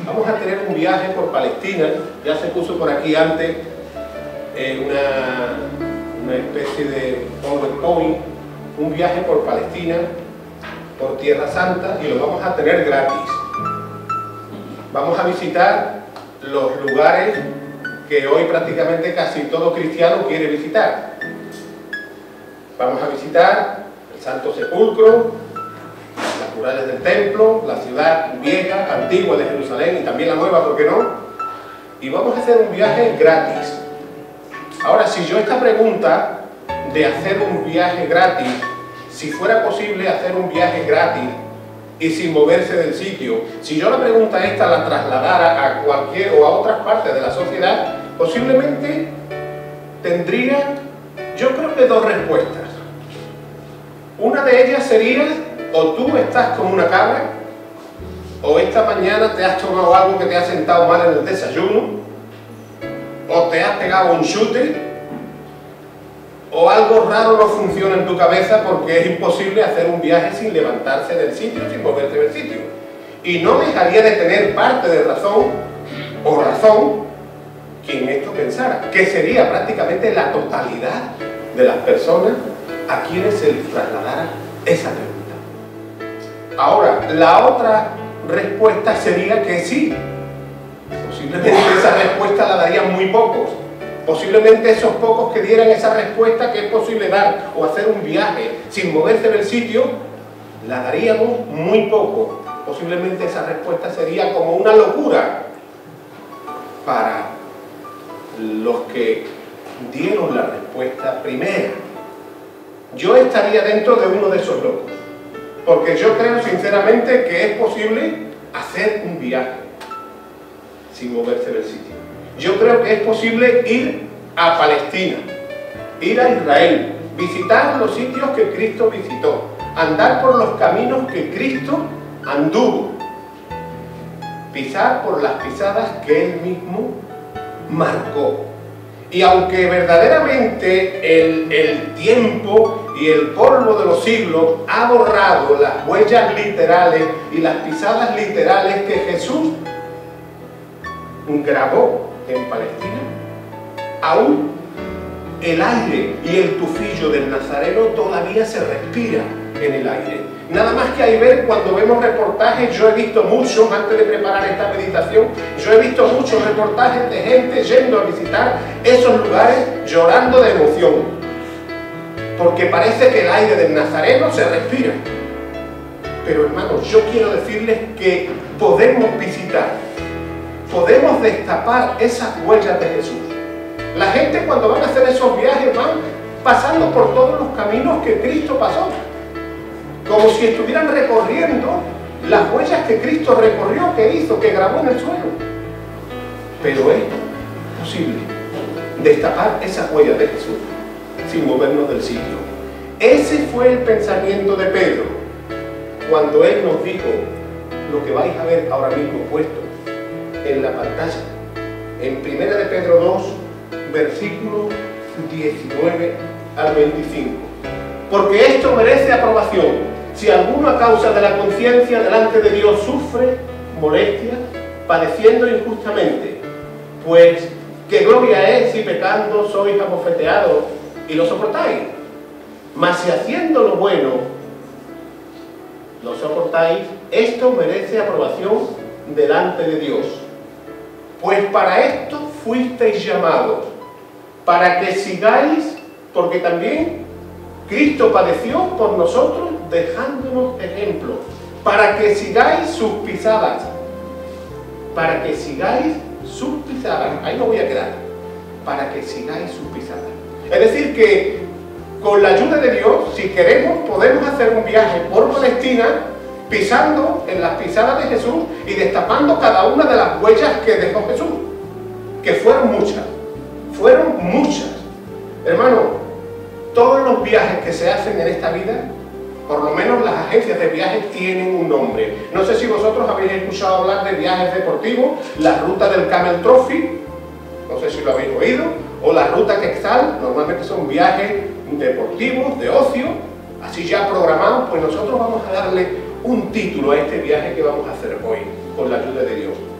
Vamos a tener un viaje por Palestina. Ya se puso por aquí antes una especie de PowerPoint, un viaje por Palestina, por Tierra Santa, y lo vamos a tener gratis. Vamos a visitar los lugares que hoy prácticamente casi todo cristiano quiere visitar. Vamos a visitar el Santo Sepulcro, las murallas del templo, la ciudad vieja, antigua de Jerusalén y también la nueva, ¿por qué no? Y vamos a hacer un viaje gratis. Ahora, si yo esta pregunta de hacer un viaje gratis, si fuera posible hacer un viaje gratis y sin moverse del sitio, si yo la pregunta esta la trasladara a cualquier o a otras partes de la sociedad, posiblemente tendría, yo creo que dos respuestas. Una de ellas sería, o tú estás como una cabra, o esta mañana te has tomado algo que te ha sentado mal en el desayuno, o te has pegado un chute, o algo raro no funciona en tu cabeza porque es imposible hacer un viaje sin levantarse del sitio, sin moverse del sitio. Y no dejaría de tener parte de razón, o razón, quien esto pensara, que sería prácticamente la totalidad de las personas a quienes se les trasladara esa pregunta. Ahora, la otra respuesta sería que sí. Posiblemente esa respuesta la darían muy pocos. Posiblemente esos pocos que dieran esa respuesta que es posible dar o hacer un viaje sin moverse del sitio, la daríamos muy poco. Posiblemente esa respuesta sería como una locura para los que dieron la respuesta primera. Yo estaría dentro de uno de esos locos, porque yo creo sinceramente que es posible hacer un viaje sin moverse del sitio. Yo creo que es posible ir a Palestina, ir a Israel, visitar los sitios que Cristo visitó, andar por los caminos que Cristo anduvo, pisar por las pisadas que Él mismo marcó. Y aunque verdaderamente el tiempo y el polvo de los siglos ha borrado las huellas literales y las pisadas literales que Jesús grabó en Palestina, aún el aire y el tufillo del Nazareno todavía se respira en el aire. Nada más que hay ver cuando vemos reportajes, yo he visto muchos, antes de preparar esta meditación, yo he visto muchos reportajes de gente yendo a visitar esos lugares llorando de emoción, porque parece que el aire del Nazareno se respira. Pero hermanos, yo quiero decirles que podemos visitar, podemos destapar esas huellas de Jesús. La gente cuando van a hacer esos viajes van pasando por todos los caminos que Cristo pasó, como si estuvieran recorriendo las huellas que Cristo recorrió, que hizo, que grabó en el suelo. Pero es posible destapar esas huellas de Jesús sin movernos del sitio. Ese fue el pensamiento de Pedro cuando él nos dijo lo que vais a ver ahora mismo puesto en la pantalla, en 1 de Pedro 2, versículos 19 al 25. Porque esto merece aprobación, si alguno a causa de la conciencia delante de Dios sufre molestia, padeciendo injustamente. Pues qué gloria es si pecando sois abofeteados y lo soportáis. Mas si haciendo lo bueno lo soportáis, esto merece aprobación delante de Dios. Pues para esto fuisteis llamados, para que sigáis, porque también Cristo padeció por nosotros, dejándonos ejemplo, para que sigáis sus pisadas, para que sigáis sus pisadas. Ahí me voy a quedar, para que sigáis sus pisadas. Es decir que con la ayuda de Dios, si queremos, podemos hacer un viaje por Palestina, pisando en las pisadas de Jesús y destapando cada una de las huellas que dejó Jesús, que fueron muchas. Hermano, todos los viajes que se hacen en esta vida, por lo menos las agencias de viajes tienen un nombre. No sé si vosotros habéis escuchado hablar de viajes deportivos, la ruta del Camel Trophy, no sé si lo habéis oído, o la ruta Quetzal. Normalmente son viajes deportivos, de ocio, así ya programados. Pues nosotros vamos a darle un título a este viaje que vamos a hacer hoy, con la ayuda de Dios.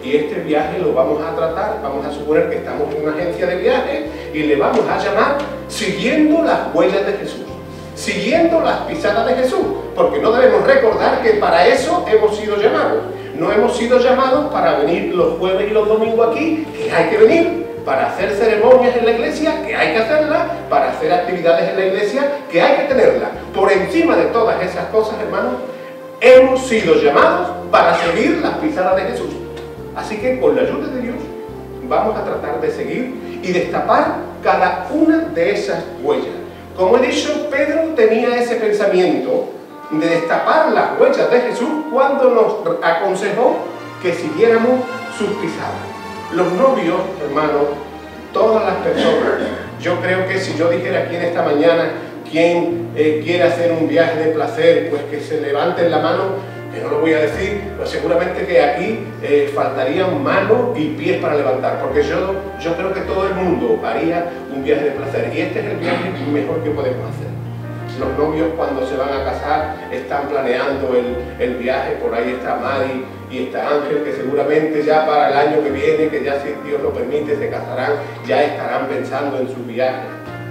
Y este viaje lo vamos a tratar, vamos a suponer que estamos en una agencia de viaje y le vamos a llamar Siguiendo las huellas de Jesús. Siguiendo las pisadas de Jesús, porque no debemos recordar que para eso hemos sido llamados. No hemos sido llamados para venir los jueves y los domingos aquí, que hay que venir, para hacer ceremonias en la iglesia, que hay que hacerlas, para hacer actividades en la iglesia, que hay que tenerlas. Por encima de todas esas cosas, hermanos, hemos sido llamados para seguir las pisadas de Jesús. Así que con la ayuda de Dios vamos a tratar de seguir y destapar cada una de esas huellas. Como he dicho, Pedro tenía ese pensamiento de destapar las huellas de Jesús cuando nos aconsejó que siguiéramos sus pisadas. Los novios, hermanos, todas las personas, yo creo que si yo dijera aquí en esta mañana quién quiere hacer un viaje de placer, pues que se levanten la mano, que no lo voy a decir, pues seguramente que aquí faltarían manos y pies para levantar, porque yo creo que todo el mundo haría un viaje de placer, y este es el viaje mejor que podemos hacer. Los novios cuando se van a casar están planeando el viaje, por ahí está Mari y está Ángel, que seguramente ya para el año que viene, que ya si Dios lo permite se casarán, ya estarán pensando en su viaje.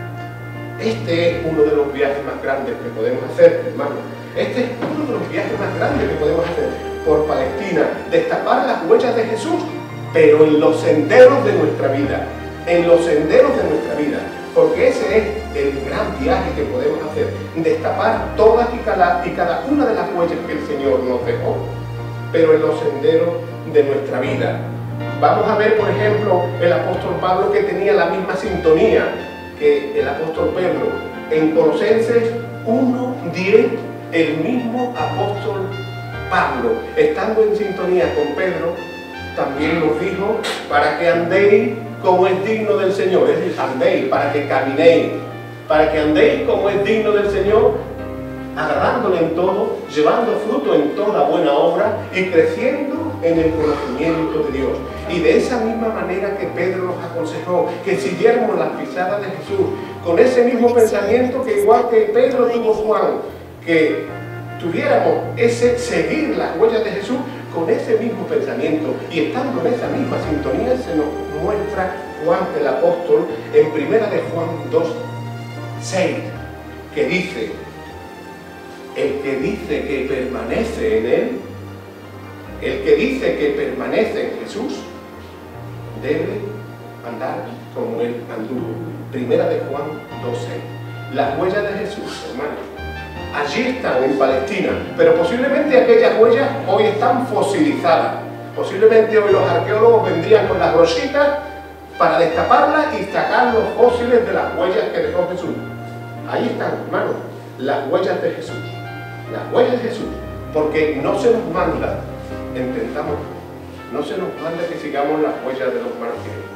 Este es uno de los viajes más grandes que podemos hacer, hermanos. Este es uno de los viajes más grandes que podemos hacer por Palestina, destapar las huellas de Jesús, pero en los senderos de nuestra vida, en los senderos de nuestra vida, porque ese es el gran viaje que podemos hacer, destapar todas y cada una de las huellas que el Señor nos dejó, pero en los senderos de nuestra vida. Vamos a ver, por ejemplo, el apóstol Pablo, que tenía la misma sintonía que el apóstol Pedro. En Colosenses 1:10, el mismo apóstol Pablo, estando en sintonía con Pedro, también nos dijo, para que andéis como es digno del Señor, es decir, andéis, para que caminéis, para que andéis como es digno del Señor, agradándole en todo, llevando fruto en toda buena obra y creciendo en el conocimiento de Dios. Y de esa misma manera que Pedro nos aconsejó, que siguiéramos las pisadas de Jesús, con ese mismo pensamiento que igual que Pedro tuvo Juan, que tuviéramos ese seguir las huellas de Jesús, con ese mismo pensamiento y estando en esa misma sintonía, se nos muestra Juan el apóstol en primera de Juan 2:6, que dice: el que dice que permanece en él, el que dice que permanece en Jesús, debe andar como él anduvo. Primera de Juan 2:6. Las huellas de Jesús, hermanos, allí están en Palestina, pero posiblemente aquellas huellas hoy están fosilizadas. Posiblemente hoy los arqueólogos vendrían con las brochitas para destaparlas y sacar los fósiles de las huellas que dejó Jesús. Ahí están, hermanos, las huellas de Jesús. Las huellas de Jesús, porque no se nos manda, entendamos, no se nos manda que sigamos las huellas de los mártires.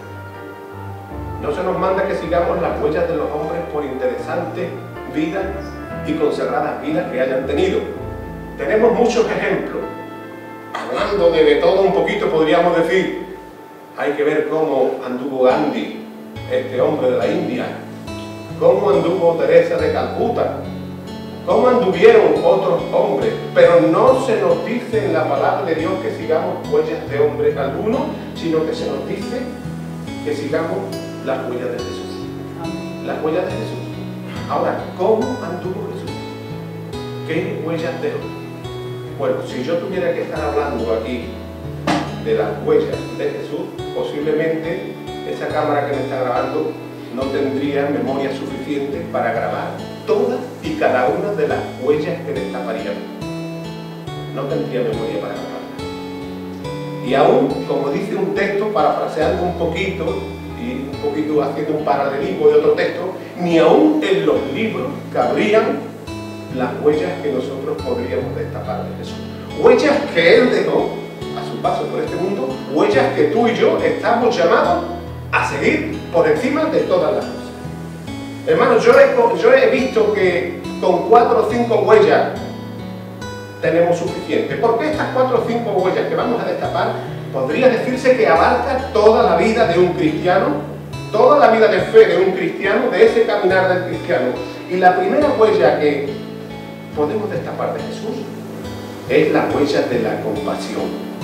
No se nos manda que sigamos las huellas de los hombres por interesantes vidas y consagradas vidas que hayan tenido. Tenemos muchos ejemplos. Hablando de todo un poquito, podríamos decir, hay que ver cómo anduvo Gandhi, este hombre de la India, cómo anduvo Teresa de Calcuta, cómo anduvieron otros hombres, pero no se nos dice en la palabra de Dios que sigamos huellas de hombre alguno, sino que se nos dice que sigamos las huellas de Jesús. Las huellas de Jesús. Ahora, ¿cómo anduvo Jesús? ¿Qué huellas dejó? Bueno, si yo tuviera que estar hablando aquí de las huellas de Jesús, posiblemente esa cámara que me está grabando no tendría memoria suficiente para grabar todas y cada una de las huellas que destaparíamos. No tendría memoria para grabarlas. Y aún, como dice un texto, parafraseando un poquito y un poquito haciendo un paralelismo de otro texto, ni aún en los libros cabrían las huellas que nosotros podríamos destapar de Jesús. Huellas que Él dejó a su paso por este mundo, huellas que tú y yo estamos llamados a seguir por encima de todas las cosas. Hermanos, yo he visto que con 4 o 5 huellas tenemos suficiente, porque estas 4 o 5 huellas que vamos a destapar podría decirse que abarca toda la vida de un cristiano, toda la vida de fe de un cristiano, de ese caminar del cristiano. Y la primera huella que podemos destapar de Jesús es la huella de la compasión.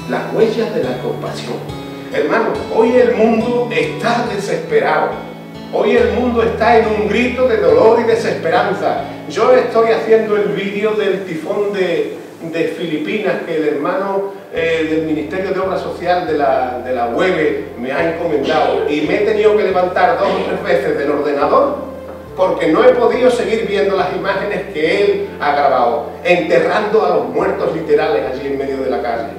las huellas de la compasión. Hermanos, hoy el mundo está desesperado. Hoy el mundo está en un grito de dolor y desesperanza. Yo estoy haciendo el vídeo del tifón de Filipinas que el hermano del Ministerio de Obra Social de la UEB me ha encomendado, y me he tenido que levantar 2 o 3 veces del ordenador porque no he podido seguir viendo las imágenes que él ha grabado, enterrando a los muertos literales allí en medio de la calle.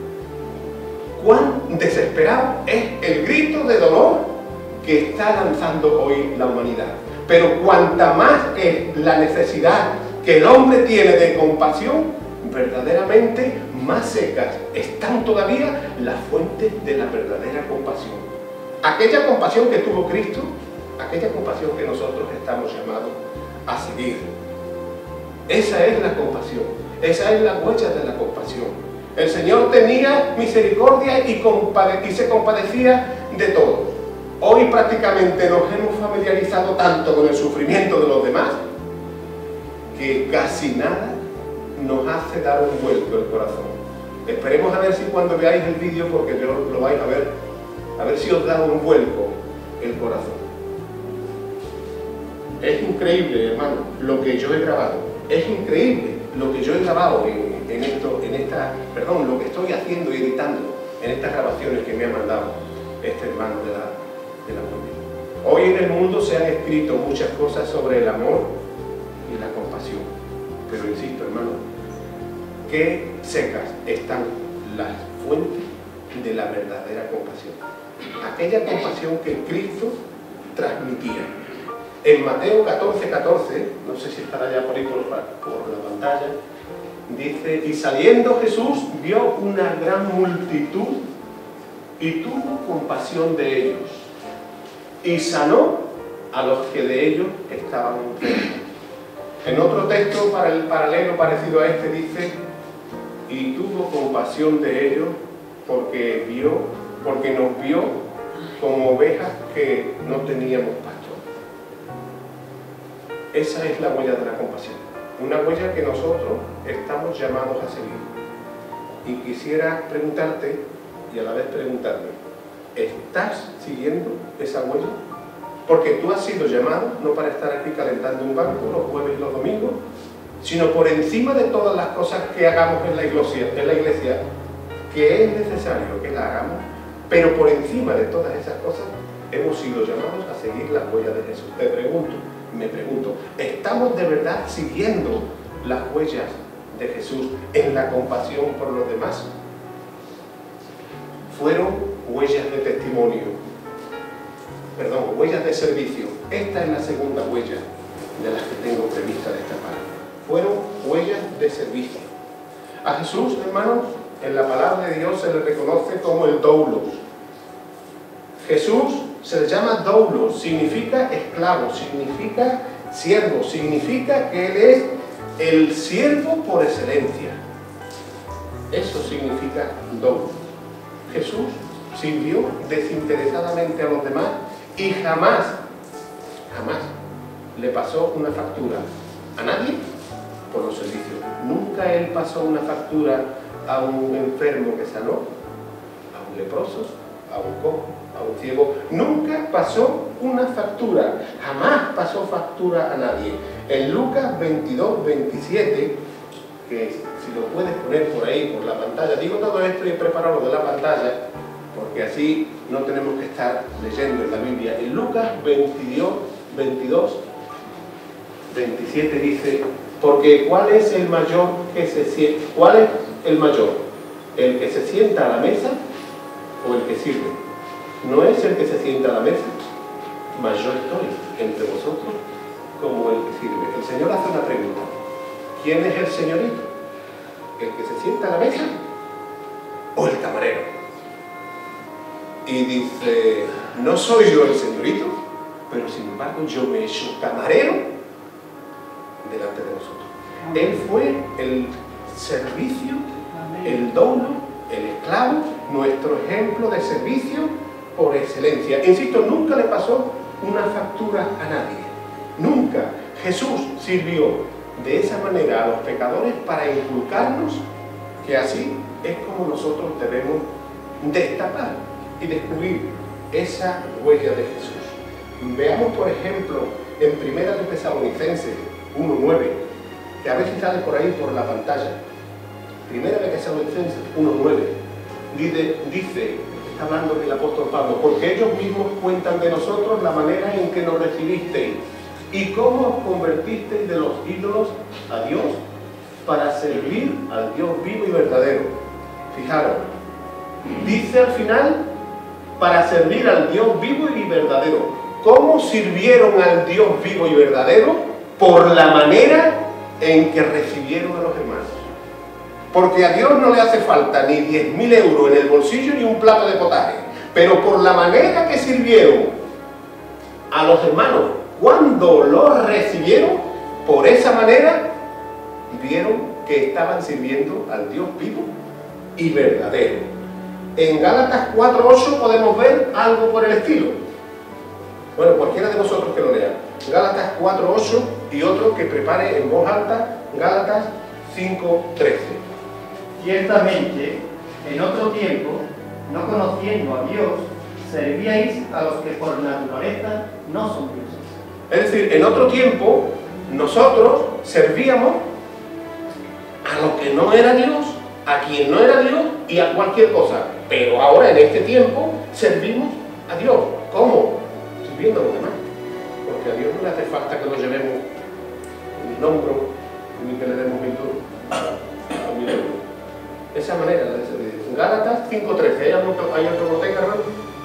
Cuán desesperado es el grito de dolor que está lanzando hoy la humanidad. Pero cuanta más es la necesidad que el hombre tiene de compasión, verdaderamente más secas están todavía las fuentes de la verdadera compasión. Aquella compasión que tuvo Cristo, aquella compasión que nosotros estamos llamados a seguir. Esa es la compasión, esa es la huella de la compasión. El Señor tenía misericordia y se compadecía de todo. Hoy prácticamente nos hemos familiarizado tanto con el sufrimiento de los demás que casi nada nos hace dar un vuelco el corazón. Esperemos a ver si cuando veáis el vídeo, porque lo vais a ver si os da un vuelco el corazón. Es increíble, hermano, lo que yo he grabado. Es increíble lo que yo he grabado lo que estoy haciendo y editando en estas grabaciones que me ha mandado este hermano de la familia. Hoy en el mundo se han escrito muchas cosas sobre el amor y la compasión, pero insisto, hermano, qué secas están las fuentes de la verdadera compasión. Aquella compasión que Cristo transmitía. En Mateo 14:14, no sé si estará ya por ahí por la pantalla, dice: y saliendo Jesús vio una gran multitud y tuvo compasión de ellos y sanó a los que de ellos estaban enfermos. En otro texto paralelo parecido a este dice: y tuvo compasión de ellos porque nos vio como ovejas que no teníamos pastor. Esa es la huella de la compasión, una huella que nosotros estamos llamados a seguir. Y quisiera preguntarte, y a la vez preguntarme, ¿estás siguiendo esa huella? Porque tú has sido llamado no para estar aquí calentando un banco los jueves y los domingos, sino por encima de todas las cosas que hagamos en la iglesia, que es necesario que la hagamos, pero por encima de todas esas cosas hemos sido llamados a seguir las huellas de Jesús. Me pregunto, ¿estamos de verdad siguiendo las huellas de Jesús en la compasión por los demás? Fueron huellas de testimonio, huellas de servicio. Esta es la segunda huella de las que tengo prevista de esta parte. Fueron huellas de servicio. A Jesús, hermanos, en la palabra de Dios se le reconoce como el doulos. Jesús se le llama doulos, significa esclavo, significa siervo, significa que Él es el siervo por excelencia. Eso significa doulos. Jesús sirvió desinteresadamente a los demás y jamás le pasó una factura a nadie por los servicios. Nunca Él pasó una factura a un enfermo que sanó, a un leproso, a un cojo, a un ciego. Nunca pasó una factura, jamás pasó factura a nadie. En Lucas 22:27, que si lo puedes poner por ahí, por la pantalla, digo todo esto y he preparado lo de la pantalla, porque así no tenemos que estar leyendo en la Biblia. En Lucas 22:27 dice: porque ¿cuál es el mayor que se sienta? ¿Cuál es el mayor? ¿El que se sienta a la mesa o el que sirve? No es el que se sienta a la mesa, mas yo estoy entre vosotros como el que sirve. El Señor hace una pregunta: ¿quién es el señorito? ¿El que se sienta a la mesa o el camarero? Y dice: no soy yo el señorito, pero sin embargo yo me he hecho camarero delante de vosotros. Él fue el servicio, el dono, el esclavo, nuestro ejemplo de servicio por excelencia. Insisto, nunca le pasó una factura a nadie. Nunca. Jesús sirvió de esa manera a los pecadores para inculcarnos que así es como nosotros debemos destapar y descubrir esa huella de Jesús. Veamos, por ejemplo, en 1 Tesalonicenses 1:9, que a veces sale por ahí por la pantalla. 1 Tesalonicenses 1:9 dice, está hablando el apóstol Pablo, porque ellos mismos cuentan de nosotros la manera en que nos recibisteis y cómo os convertisteis de los ídolos a Dios para servir al Dios vivo y verdadero. Fijaros, dice al final, para servir al Dios vivo y verdadero. ¿Cómo sirvieron al Dios vivo y verdadero? Por la manera en que recibieron a los hermanos. Porque a Dios no le hace falta ni 10.000 euros en el bolsillo ni un plato de potaje, pero por la manera que sirvieron a los hermanos cuando los recibieron, por esa manera vieron que estaban sirviendo al Dios vivo y verdadero. En Gálatas 4:8 podemos ver algo por el estilo. Bueno, cualquiera de vosotros que lo lea. Gálatas 4:8 y otro que prepare en voz alta, Gálatas 5:13. Ciertamente, en otro tiempo, no conociendo a Dios, servíais a los que por naturaleza no son dioses. Es decir, en otro tiempo, nosotros servíamos a lo que no era Dios, a quien no era Dios y a cualquier cosa. Pero ahora, en este tiempo, servimos a Dios. ¿Cómo? Sirviendo a los demás. Porque a Dios no le hace falta que lo llevemos en el hombro ni que le demos 1.000 duros o 1.000 euros. Esa manera de servir. Gálatas 5:13. ¿Hay otro boteca, hermano?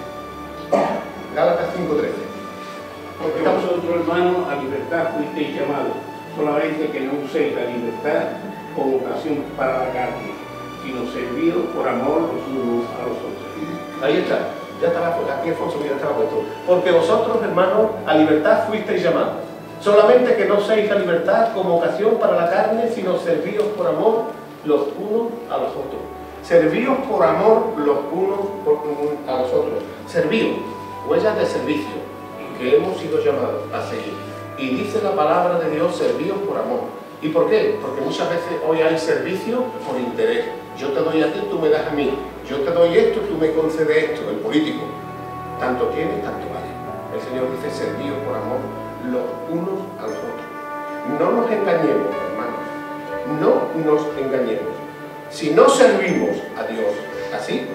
Gálatas 5:13. Porque vosotros, hermanos, a libertad fuisteis llamados, solamente que no uséis la libertad como ocasión para la carne, sino servidos por amor los unos a los otros. Ahí está, ya estaba, aquí Alfonso, mira, estaba puesto. Porque vosotros, hermanos, a libertad fuisteis llamados, solamente que no uséis la libertad como ocasión para la carne, sino servidos por amor los unos a los otros. Servíos por amor los unos a los otros. Servíos, huellas de servicio, que hemos sido llamados a seguir. Y dice la palabra de Dios, servíos por amor. ¿Y por qué? Porque muchas veces hoy hay servicio por interés. Yo te doy a ti, tú me das a mí. Yo te doy esto, tú me concedes esto. El político, tanto tiene, tanto vale. El Señor dice, servíos por amor los unos a los otros. No nos engañemos, hermanos. No nos engañemos. Si no servimos a Dios así,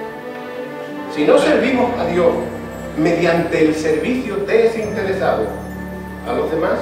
si no servimos a Dios mediante el servicio desinteresado a los demás,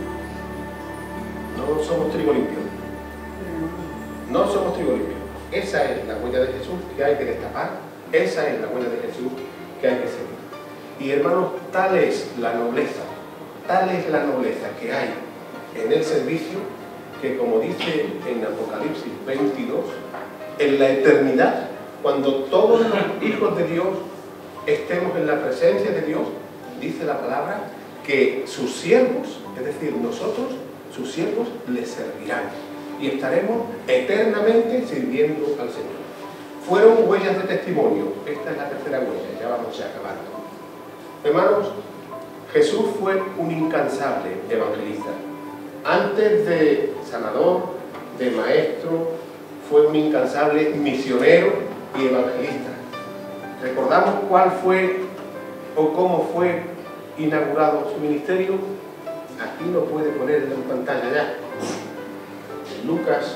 no somos trigo limpio. No somos trigo limpio. Esa es la huella de Jesús que hay que destapar. Esa es la huella de Jesús que hay que seguir. Y hermanos, tal es la nobleza que hay en el servicio, que como dice en Apocalipsis 22, en la eternidad, cuando todos los hijos de Dios estemos en la presencia de Dios, dice la palabra que sus siervos, es decir, nosotros, sus siervos, les servirán y estaremos eternamente sirviendo al Señor. Fueron huellas de testimonio. Esta es la tercera huella, ya vamos a acabar. Hermanos, Jesús fue un incansable evangelista. Antes de sanador, de maestro, fue un incansable misionero y evangelista. ¿Recordamos cuál fue o cómo fue inaugurado su ministerio? Aquí lo puede poner en pantalla ya. Lucas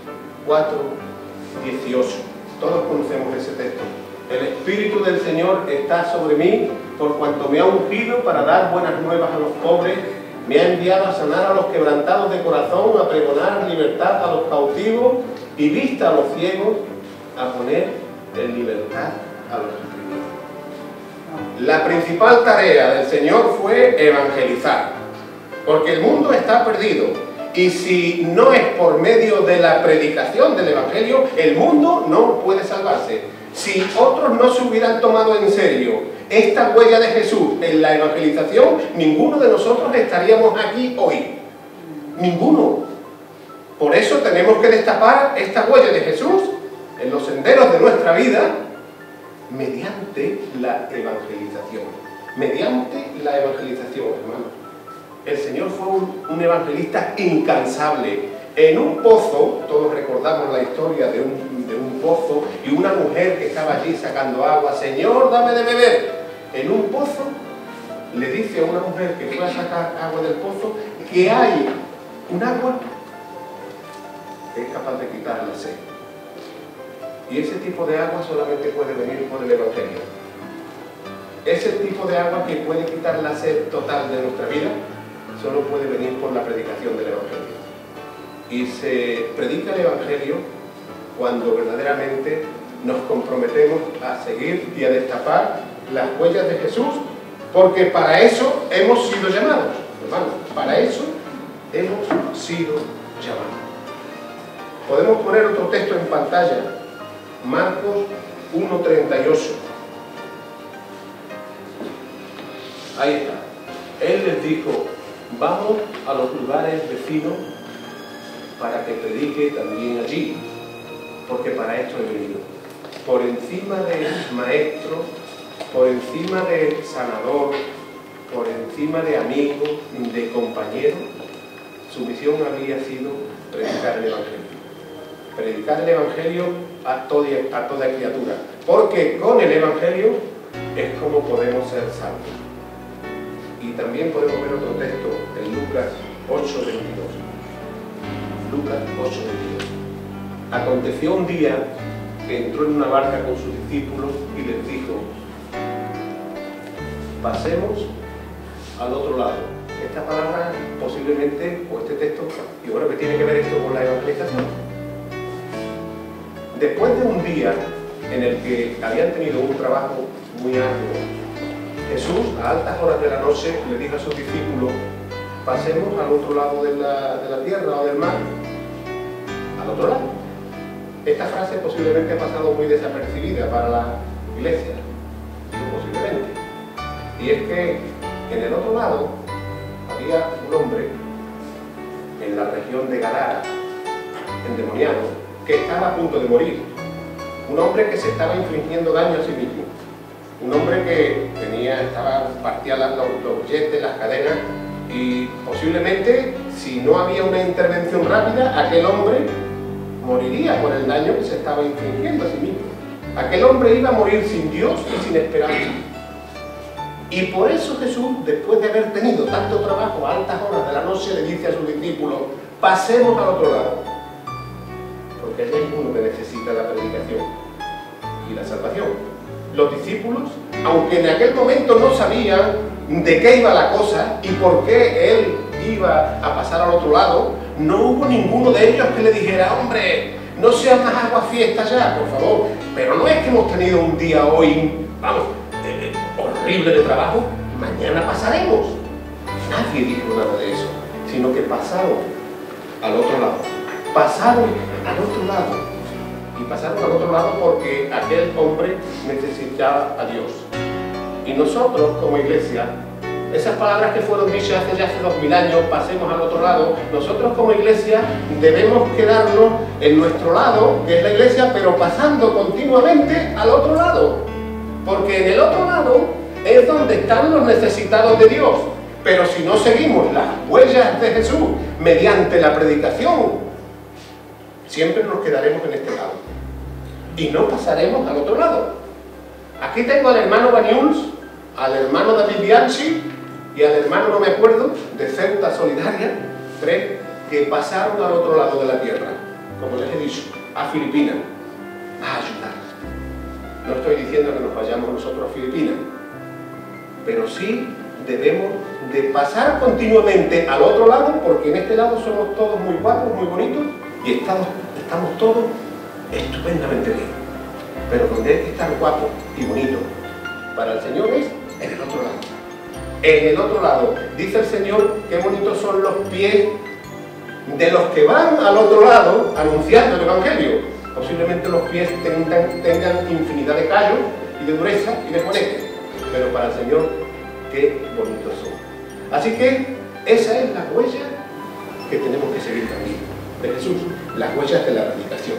4:18. Todos conocemos ese texto. El Espíritu del Señor está sobre mí, por cuanto me ha ungido para dar buenas nuevas a los pobres, me ha enviado a sanar a los quebrantados de corazón, a pregonar libertad a los cautivos y vista a los ciegos, a poner en libertad a los oprimidos. La principal tarea del Señor fue evangelizar, porque el mundo está perdido. Y si no es por medio de la predicación del Evangelio, el mundo no puede salvarse. Si otros no se hubieran tomado en serio esta huella de Jesús en la evangelización, ninguno de nosotros estaríamos aquí hoy. Ninguno. Por eso tenemos que destapar esta huella de Jesús en los senderos de nuestra vida mediante la evangelización. Mediante la evangelización, hermanos. El Señor fue un evangelista incansable. En un pozo, todos recordamos la historia de un de un pozo, y una mujer que estaba allí sacando agua, Señor, dame de beber. En un pozo le dice a una mujer que fue a sacar agua del pozo que hay un agua que es capaz de quitar la sed. Y ese tipo de agua solamente puede venir por el Evangelio. Ese tipo de agua que puede quitar la sed total de nuestra vida solo puede venir por la predicación del Evangelio. Y se predica el Evangelio cuando verdaderamente nos comprometemos a seguir y a destapar las huellas de Jesús, porque para eso hemos sido llamados, hermanos, para eso hemos sido llamados. Podemos poner otro texto en pantalla, Marcos 1:38. Ahí está. Él les dijo, vamos a los lugares vecinos para que predique también allí, porque para esto he venido. Por encima del maestro, por encima del sanador, por encima de amigo, de compañero, su misión había sido predicar el Evangelio. Predicar el Evangelio a toda criatura, porque con el Evangelio es como podemos ser salvos. Y también podemos ver otro texto en Lucas 8:22. Lucas 8:22. Aconteció un día que entró en una barca con sus discípulos y les dijo, pasemos al otro lado. Esta palabra posiblemente, o este texto, yo creo que tiene que ver esto con la evangelización. Después de un día en el que habían tenido un trabajo muy arduo, Jesús, a altas horas de la noche, le dijo a sus discípulos, pasemos al otro lado de la tierra o del mar, al otro lado. Esta frase posiblemente ha pasado muy desapercibida para la iglesia, posiblemente. Y es que en el otro lado había un hombre en la región de Gadara, endemoniado, que estaba a punto de morir. Un hombre que se estaba infligiendo daño a sí mismo. Un hombre que partía los yetes, las cadenas, y posiblemente, si no había una intervención rápida, aquel hombre moriría por el daño que se estaba infligiendo a sí mismo. Aquel hombre iba a morir sin Dios y sin esperanza. Y por eso Jesús, después de haber tenido tanto trabajo a altas horas de la noche, le dice a sus discípulos, pasemos al otro lado. Porque allí hay uno que necesita la predicación y la salvación. Los discípulos, aunque en aquel momento no sabían de qué iba la cosa y por qué él iba a pasar al otro lado, no hubo ninguno de ellos que le dijera, hombre, no sea más agua fiesta ya, por favor. Pero no es que hemos tenido un día hoy, vamos, horrible de trabajo, mañana pasaremos. Nadie dijo nada de eso, sino que pasaron al otro lado. Pasaron al otro lado. Y pasaron al otro lado porque aquel hombre necesitaba a Dios. Y nosotros, como iglesia, esas palabras que fueron dichas hace 2000 años, pasemos al otro lado, nosotros como iglesia debemos quedarnos en nuestro lado, que es la iglesia, pero pasando continuamente al otro lado. Porque en el otro lado es donde están los necesitados de Dios. Pero si no seguimos las huellas de Jesús mediante la predicación, siempre nos quedaremos en este lado y no pasaremos al otro lado. Aquí tengo al hermano Baniuls, al hermano David Bianchi y al hermano, no me acuerdo, de Ceuta Solidaria, 3, que pasaron al otro lado de la tierra, como les he dicho, a Filipinas, a ayudar. No estoy diciendo que nos vayamos nosotros a Filipinas, pero sí debemos de pasar continuamente al otro lado, porque en este lado somos todos muy guapos, muy bonitos, y estamos todos estupendamente bien. Pero donde hay que estar guapos y bonitos para el Señor es en el otro lado. En el otro lado, dice el Señor, qué bonitos son los pies de los que van al otro lado anunciando el Evangelio. Posiblemente los pies tengan infinidad de callos y de dureza y de juanetes, pero para el Señor, qué bonitos son. Así que esa es la huella que tenemos que seguir también de Jesús, las huellas de la predicación.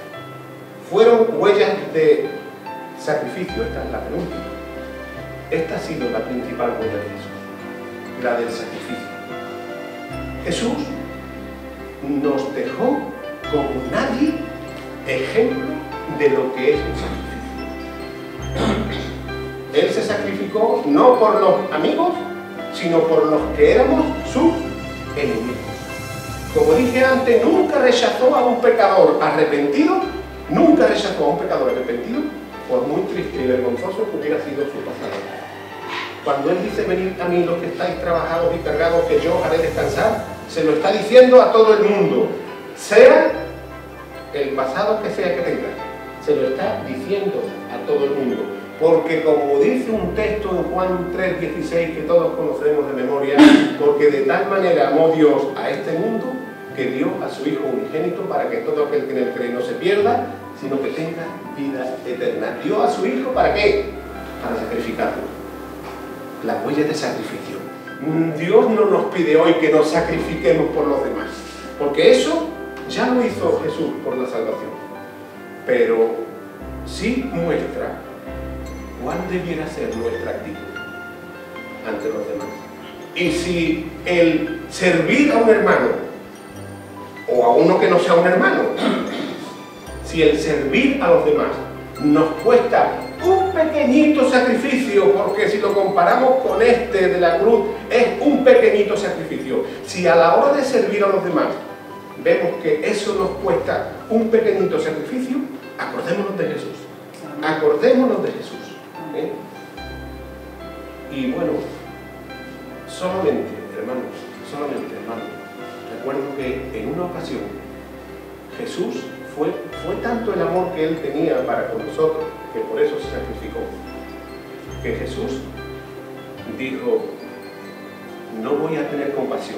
Fueron huellas de sacrificio, esta es la penúltima. Esta ha sido la principal huella de Jesús, la del sacrificio. Jesús nos dejó como nadie ejemplo de lo que es un sacrificio. Él se sacrificó no por los amigos, sino por los que éramos sus enemigos. Como dije antes, nunca rechazó a un pecador arrepentido, nunca rechazó a un pecador arrepentido, por muy triste y vergonzoso que hubiera sido su pasado. Cuando Él dice, venid a mí los que estáis trabajados y cargados, que yo os haré descansar, se lo está diciendo a todo el mundo, sea el pasado que sea que tenga, se lo está diciendo a todo el mundo. Porque como dice un texto en Juan 3:16 que todos conocemos de memoria, porque de tal manera amó Dios a este mundo que dio a su Hijo unigénito para que todo aquel que en él cree no se pierda, sino que tenga vida eterna. ¿Dio a su Hijo para qué? Para sacrificarlo. La huella de sacrificio. Dios no nos pide hoy que nos sacrifiquemos por los demás, porque eso ya lo hizo Jesús por la salvación. Pero sí muestra cuál debiera ser nuestra actitud ante los demás. Y si el servir a un hermano, o a uno que no sea un hermano, si el servir a los demás nos cuesta un pequeñito sacrificio, porque si lo comparamos con este de la cruz, es un pequeñito sacrificio. Si a la hora de servir a los demás vemos que eso nos cuesta un pequeñito sacrificio, acordémonos de Jesús. Acordémonos de Jesús. Y bueno, solamente, hermanos, recuerdo que en una ocasión Jesús fue tanto el amor que Él tenía para con nosotros, que por eso se sacrificó, que Jesús dijo, no voy a tener compasión.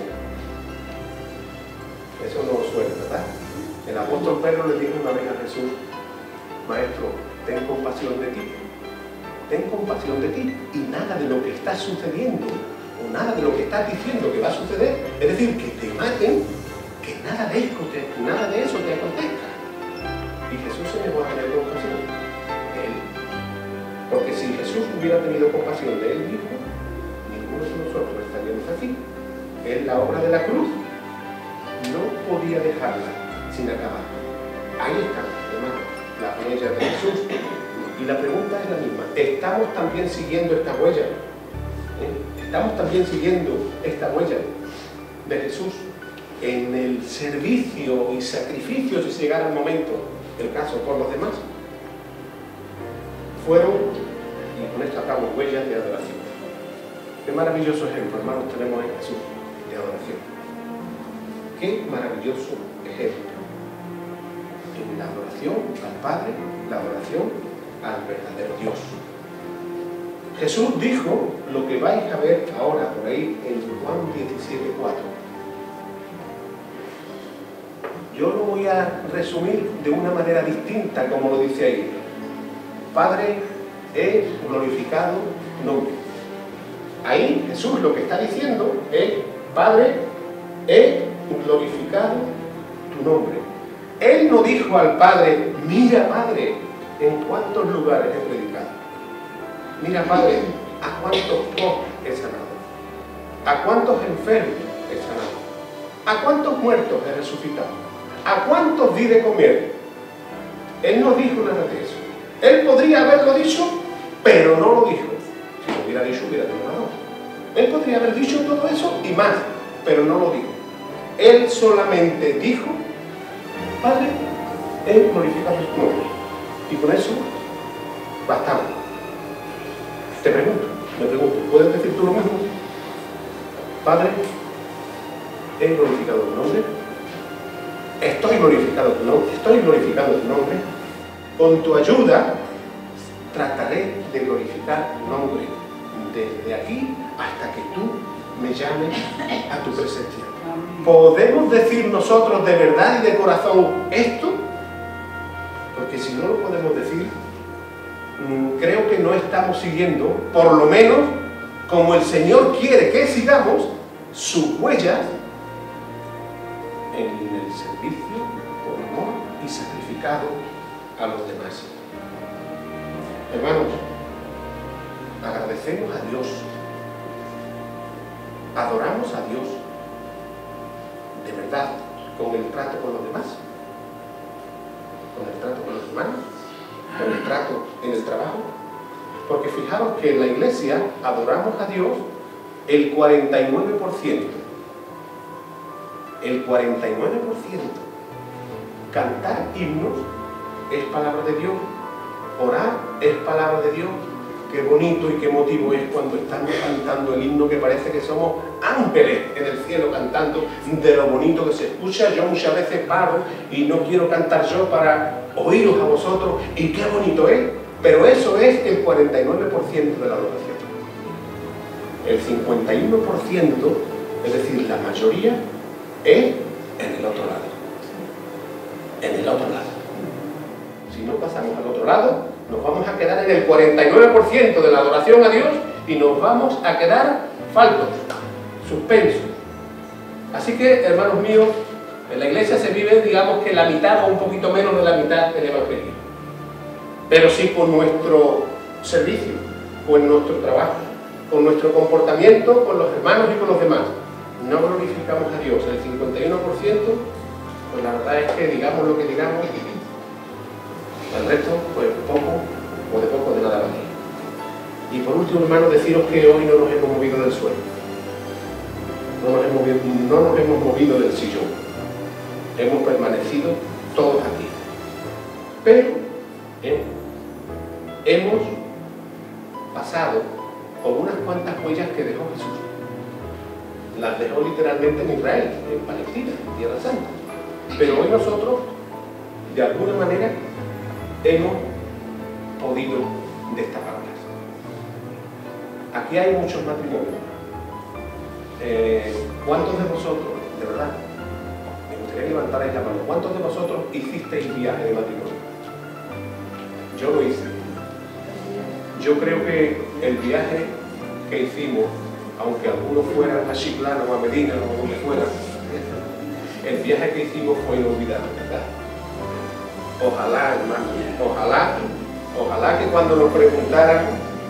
Eso no suena, ¿verdad? El apóstol Pedro le dijo una vez a Jesús, Maestro, ten compasión de ti. Ten compasión de ti, y nada de lo que está sucediendo o nada de lo que estás diciendo que va a suceder, es decir, que te maten, que nada de eso te acontezca. Y Jesús se negó a tener compasión de él, porque si Jesús hubiera tenido compasión de él mismo, ninguno de nosotros estaríamos aquí. En la obra de la cruz no podía dejarla sin acabar. Ahí está, hermano, la huella de Jesús. Y la pregunta es la misma, ¿estamos también siguiendo esta huella? ¿Estamos también siguiendo esta huella de Jesús en el servicio y sacrificio, si llegara el momento, el caso, por los demás? Fueron, y con esto acabo, huellas de adoración. Qué maravilloso ejemplo, hermanos, tenemos en Jesús de adoración. Qué maravilloso ejemplo. En la adoración al Padre, la adoración al verdadero Dios. Jesús dijo lo que vais a ver ahora por ahí en Juan 17:4. Yo lo voy a resumir de una manera distinta como lo dice ahí. Padre, he glorificado tu nombre. Ahí Jesús lo que está diciendo es, Padre, he glorificado tu nombre. Él no dijo al Padre, mira Padre, ¿en cuántos lugares he predicado? Mira, Padre, ¿a cuántos pobres he sanado? ¿A cuántos enfermos he sanado? ¿A cuántos muertos he resucitado? ¿A cuántos di de comer? Él no dijo nada de eso. Él podría haberlo dicho, pero no lo dijo. Si lo hubiera dicho, hubiera tenido razón. Él podría haber dicho todo eso y más, pero no lo dijo. Él solamente dijo, Padre, he glorificado tu nombre. Y con eso, bastamos. Me pregunto, ¿puedes decir tú lo mismo? Padre, he glorificado tu nombre. Estoy glorificando tu nombre. Con tu ayuda, trataré de glorificar tu nombre desde aquí hasta que tú me llames a tu presencia. ¿Podemos decir nosotros de verdad y de corazón esto? Porque si no lo podemos decir, creo que no estamos siguiendo, por lo menos, como el Señor quiere que sigamos, sus huellas en el servicio, por amor y sacrificado a los demás. Hermanos, agradecemos a Dios, adoramos a Dios, de verdad, con el trato con los demás. con el trato con los hermanos, con el trato en el trabajo. Porque fijaros que en la iglesia adoramos a Dios el 49%. El 49%. Cantar himnos es palabra de Dios. Orar es palabra de Dios. Qué bonito y qué emotivo es cuando estamos cantando el himno, que parece que somos ángeles en el cielo cantando, de lo bonito que se escucha. Yo muchas veces paro y no quiero cantar yo para oíros a vosotros, y qué bonito es, pero eso es el 49% de la adoración. El 51%, es decir, la mayoría, es en el otro lado. En el otro lado. Si no pasamos al otro lado, nos vamos a quedar en el 49% de la adoración a Dios y nos vamos a quedar faltos, suspensos. Así que, hermanos míos, en la iglesia se vive, digamos que la mitad o un poquito menos de la mitad del Evangelio. Pero sí con nuestro servicio, con nuestro trabajo, con nuestro comportamiento con los hermanos y con los demás. No glorificamos a Dios. El 51%, pues la verdad es que digamos lo que digamos, el resto, pues poco o de poco de nada vale. Y por último, hermanos, deciros que hoy no nos hemos movido del suelo. No nos hemos movido del sillón. Hemos permanecido todos aquí. Pero hemos pasado por unas cuantas huellas que dejó Jesús. Las dejó literalmente en Israel, en Palestina, en Tierra Santa. Pero hoy nosotros, de alguna manera, hemos podido destaparlas. Aquí hay muchos matrimonios. ¿Cuántos de vosotros, de verdad, me gustaría que levantarais la mano, cuántos de vosotros hicisteis viaje de matrimonio? Yo lo hice. Yo creo que el viaje que hicimos, aunque algunos fueran a Chiclana o a Medina o donde fuera, el viaje que hicimos fue inolvidable, ¿verdad? Ojalá, hermano, ojalá que cuando nos preguntaran,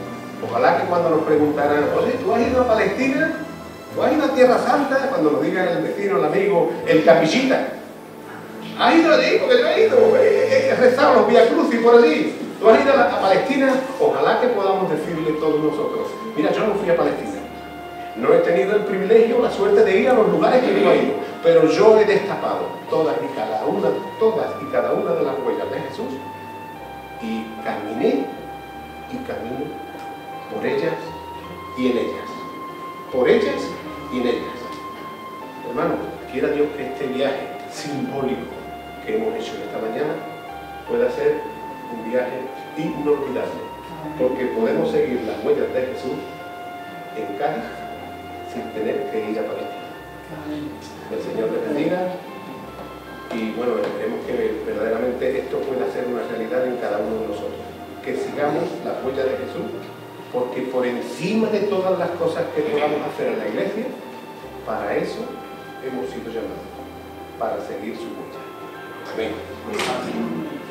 oye, ¿tú has ido a Palestina? ¿Tú has ido a Tierra Santa? Cuando nos diga el vecino, el amigo, el capillita, ¿has ido allí? Porque yo he ido, he rezado los Vía Crucis por allí. ¿Tú has ido a Palestina? Ojalá que podamos decirle todos nosotros, mira, yo no fui a Palestina. No he tenido el privilegio o la suerte de ir a los lugares que yo he ido, pero yo he destapado todas y cada una de las huellas de Jesús y caminé y camino por ellas y en ellas. Por ellas y en ellas. Hermano, quiera Dios que este viaje simbólico que hemos hecho esta mañana pueda ser un viaje inolvidable, porque podemos seguir las huellas de Jesús en Cádiz sin tener que ir a Palestina. Que el Señor les bendiga y bueno, esperemos que verdaderamente esto pueda ser una realidad en cada uno de nosotros. Que sigamos las huellas de Jesús, porque por encima de todas las cosas que podamos hacer en la iglesia, para eso hemos sido llamados, para seguir su huella. Amén.